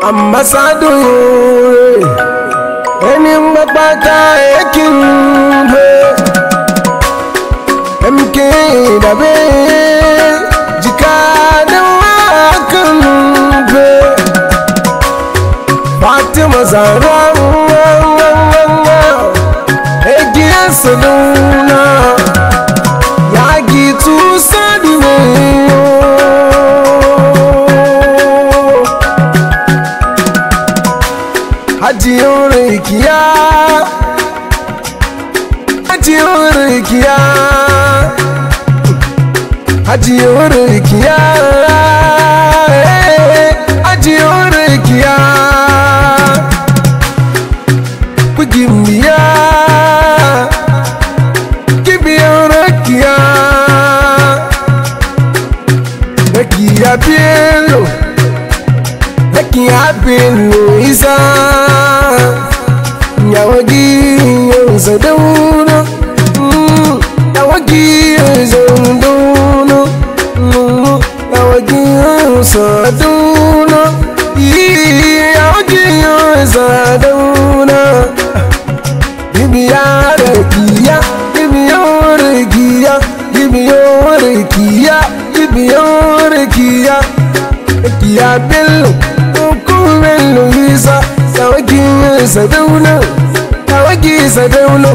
ambassador eni mbata ekimbe MK dabe jikada wakambe Fatima Zahra egia saduna yagi tu sadwe Haji Urikia Haji Urikia Haji Urikia Haji Urikia Kugimbia Kibia Urikia Rekia Bielo Rekia Bielo Isa Nyawagi Zaduna Nyawagi Zaduna Nyawagi Zaduna Nyawagi Zaduna Gibiya Rekia Gibiya Rekia Gibiya Rekia Gibiya Rekia Rekia Bello Kumelo Isa Nyawagi Zaduna Nyawagi Zaduna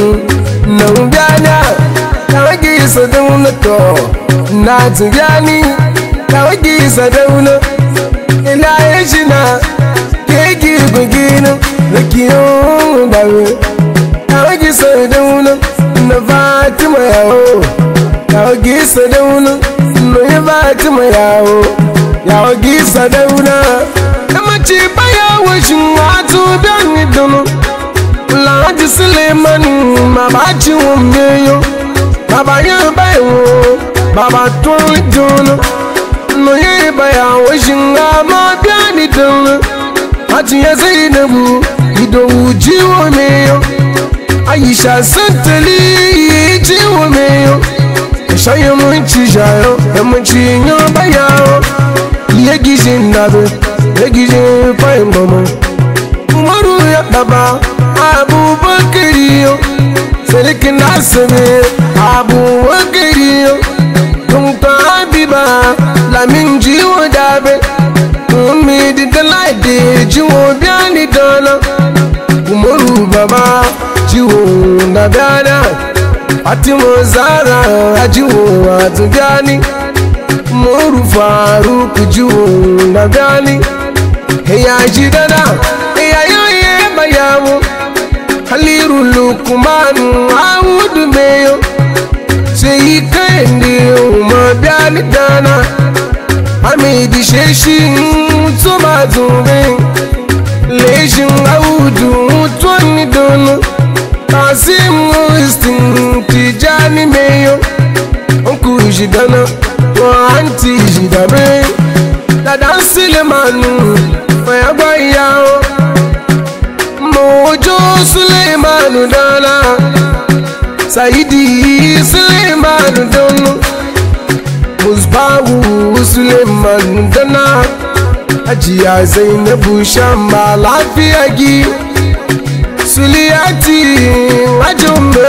Nambiana Nyawagi Zaduna to Natugani Nyawagi Zaduna Elayeshina Keki Bugino Rekiyo Dawe Nyawagi Zaduna Fatima Yao Nyawagi Zaduna Fatima Yao Nyawagi Zaduna Namachipa Yawo Shimwatu Biangi Dono Laji Suleiman Mabachi Wumyeyo Baba Yabayo Baba Tuli Dono No Yeba Yawo Shingama Biani Dono Haji Zainabu Ido Ujiwo Meyo Aisha Santali Jiwo Meyo Shayo Munchi Jayo Yamunchi Nyoba Yao Yegijin Nabe Yegijin Paimbomo Umaru ya Baba Abu Bakariyo Selikin Asame Abu Bakariyo Tunta Habiba Lamin Jiwo Dabe Umi di Dalaide Jiwo Biani Dana Umaru Baba Jiwo Nabana Fatima Zahra Jiwo Atugani Umaru Faruk Jiwo Nabani Heya Jidana Heya Yoye Bayawo Haliru Lukumanu Awudu Meyo Seyi Kende Uma Biani Dana Amidi Sheshi Tuma Zumbe Leishin Awudu Twani Dono Asimu Istin Tijani Meyo Onku Jidana Wanti Jidabe Dadan Sulemanu Fayagwa Yao Mojo Suleimanu Dana Saidi Suleimanu Dono Musbahu Suleimanu Dana Hajiya Zainabu Shamba Lafiya Gi Suliyati Ajumbe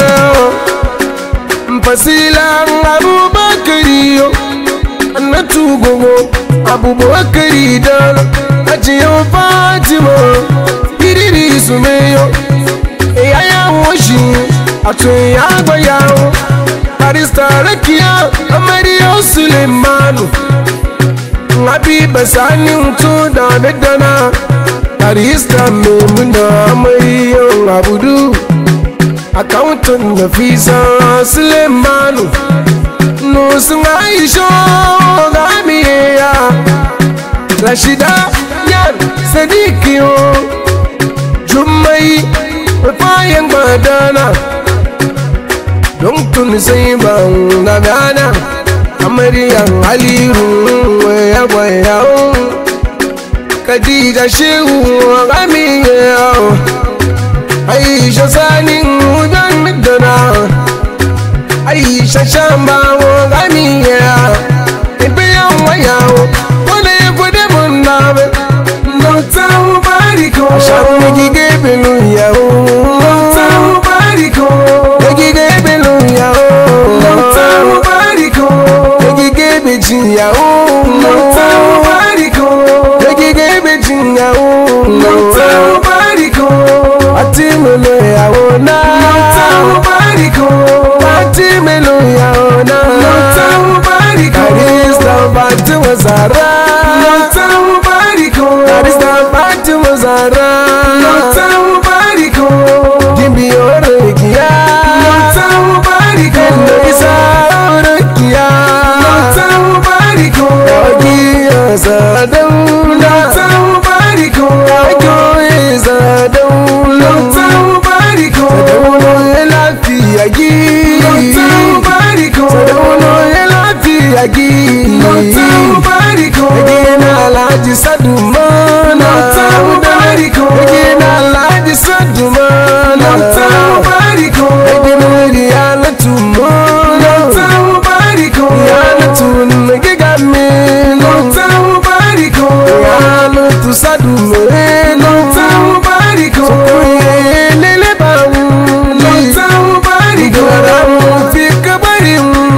Mpasila Abubakariyo Annatu Gogo Abubakari Dana Hajiya Fatima Iriri Sumeyo Eyaya Woshi Atuya Bayawo Arista Rekia Amariyo Suleimanu Habiba Sani Untu Dana Arista Memuna Amariyo Abudu Accountant Nafisa Suleimanu Nusunga Isho Gamiya Rashida Yan Sadikiyo Jumai Fayan Badana Don't tun say bang Nagana Amariya Aliru Waya Kadija Shehu Gamiya Aisha Sani Udan Midana Aisha Shamba Gamiya Ibeya Waya Wale Kudemundabe dauna bariko agoye Sadauna bariko Sadauna lafiya gi bariko Sadauna lafiya gi bariko Egina Alhaji Sadumana bariko Egina Alhaji Sadumana bariko Egina Riyana Tumana bariko Riyana Tunagigamino bariko Riyana Tusadumeno bariko Lele Bauli bariko Igaramu Fikabari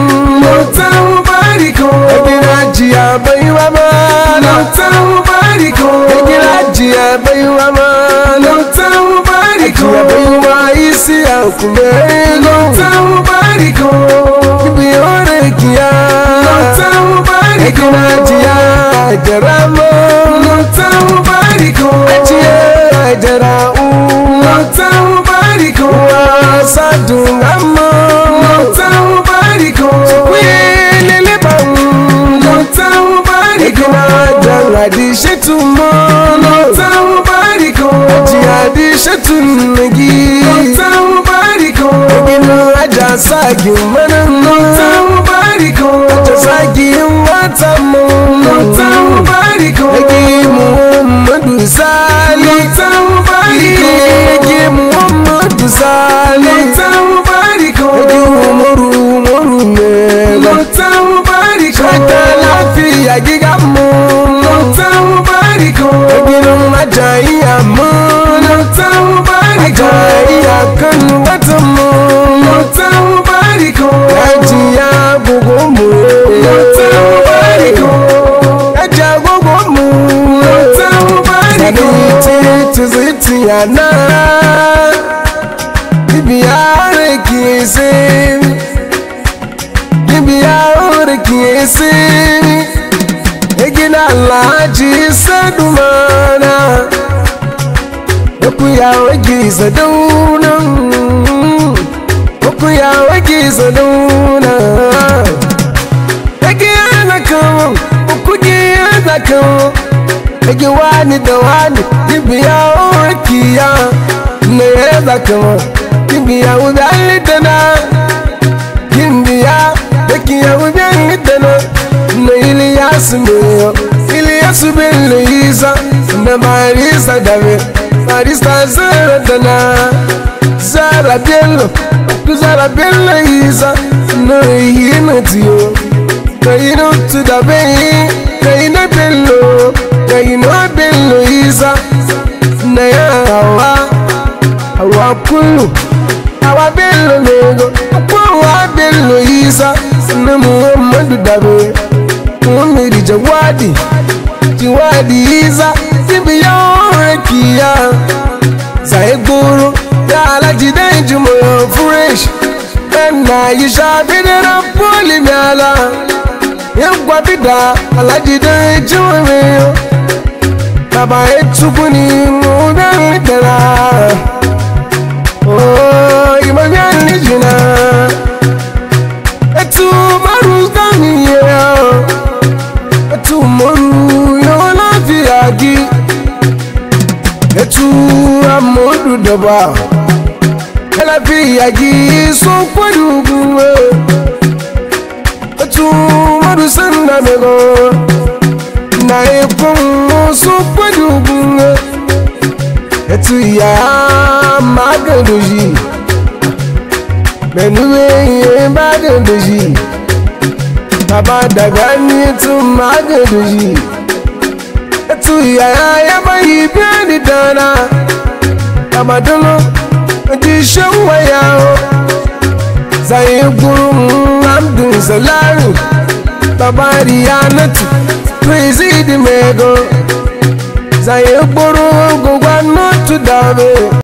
bariko Egina Jia Baywa Mana bariko Egina Jia Baywa Mana bariko Jia Baywa Isi Akumeno bariko Ibiore Kia bariko Egina Jia Jaramo bariko Jia Jarau bariko Sadungamo bariko Lele Bauli bariko Egina Jaladi Shetumono bariko Jia Di Shetunagi bariko Egina Ajasagi Manano bariko Ajasagi Watamono bariko Egi Muhammadu Sali Egi Muhammadu Sali bariko Egi Umaru Nego Shaka lafiya giga mono bariko Egina Ajayi Amono Ajayi Akanu Watamono bariko Ajiya Gogo Mure bariko Ajiya Gogo Mure Saniti Tiziti Yana Ibiyare Kiese Ibiyare Kiese Egina Alhaji Sadumana Okuya Wegi Sadauna Okuya Wegi Sadauna Egina Kamo Okuya Kamo Egi wani da wani Ibiya Okiya Neza Kamo Ibiya Udali Dana Kimbiya Bekiya Udali Dana Na Iliyasu Meyo Iliyasu Bello Isa Na Marisa Dave Marisa Zara Dana Zara Bello Zara Bello Isa Na Yino Tiyo Na Yino Tudabe Na Yino Bello Na Yino Bello Isa Na Yawa Awa Kulu Awa Bello Nego Awa Bello Isa Na Muhammadu Dabe Muhammadu Jawadi Jawadi Isa Ibiya Rekiya Zaiguru Ya Alhaji Danjumo Fresh Na Yisha Bidera Poli Miala Yangwa Bida Alhaji Danjumo Baba Etubuni Mudan Dela Oh Imamian Nijina Etu Maru Damiya Etu Moru Yola Viagi Etu Amodu Daba Ela Viagi So Kwadugu Etu Maru Sanda Mego Na Ekun So Kwadugu Etu Ya Magadoji Menuwe Magadoji Baba Dagani Tu Magadoji Etu Ya Bayi Biani Dana Amadono Dishawa Yao Zaiguru Amdun Salari Baba Rihanatu Crazy Dimego Zaiguru Gugwa Not to Dave